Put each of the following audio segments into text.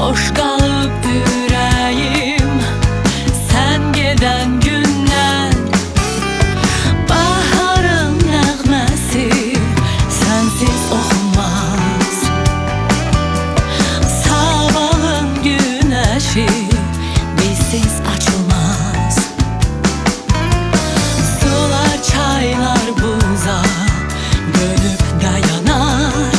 boş qalıb ürəyim sən gedən gündən. Baharın nəğməsi sənsiz oxunmaz, sabahın günəşi bizsiz açılmaz. Sular, çaylar buza dönüp dayanar.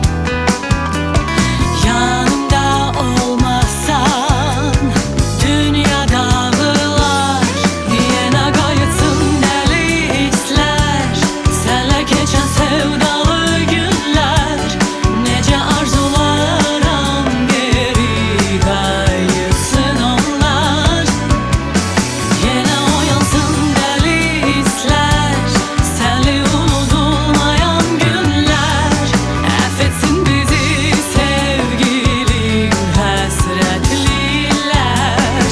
Yanımda olmazsan dünya dağılar. Yenə qayıtsın dəli hisslər, sənlə keçən sevdalı günlər. Necə arzularam geri qayıtsın onlar. Yenə oyansın dəli hisslər, sənli unudulmayan günlər. Əff etsin bizi sevgilim həsrətlilər.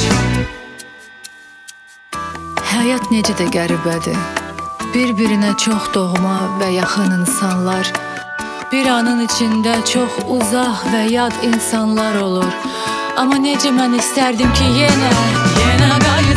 Həyat necə də qəribədir. Bir-birinə çox doğma və yaxın insanlar bir anın içində çox uzaq və yad insanlar olur. Amma necə mən istərdim ki yenə qayıtsın